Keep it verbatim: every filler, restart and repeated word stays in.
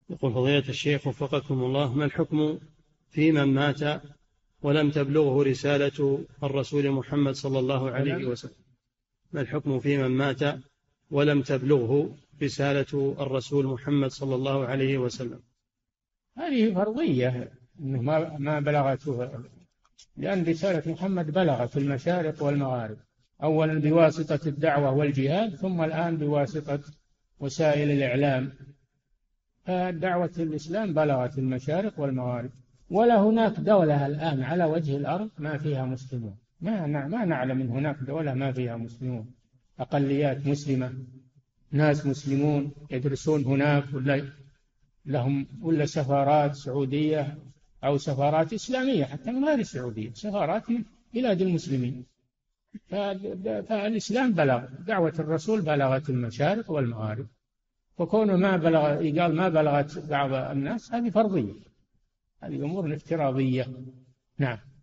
يقول فضيلة الشيخ وفقكم الله، ما الحكم في من مات ولم تبلغه رسالة الرسول محمد صلى الله عليه وسلم؟ ما الحكم في من مات ولم تبلغه رسالة الرسول محمد صلى الله عليه وسلم؟ هذه فرضية أنه ما ما بلغته، لأن رسالة محمد بلغت في المشارق والمغارب، أولا بواسطة الدعوة والجهاد، ثم الآن بواسطة وسائل الإعلام. فدعوة الإسلام بلغت في المشارق والمغارب، ولا هناك دولة الآن على وجه الأرض ما فيها مسلمون، ما ما نعلم من هناك دولة ما فيها مسلمون، أقليات مسلمة، ناس مسلمون يدرسون هناك، ولا لهم ولا سفارات سعودية أو سفارات إسلامية حتى من غير السعودية، سفارات من بلاد المسلمين. فالإسلام بلغ، دعوة الرسول بلغت المشارق والمغارب، وكونه ما بلغ قال ما بلغت بعض الناس هذه فرضية، هذه أمور افتراضية. نعم.